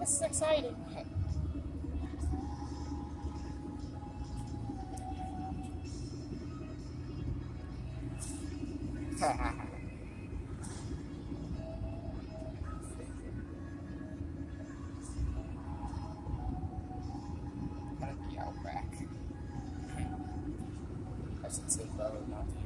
This is exciting. The outback. I should say photo, not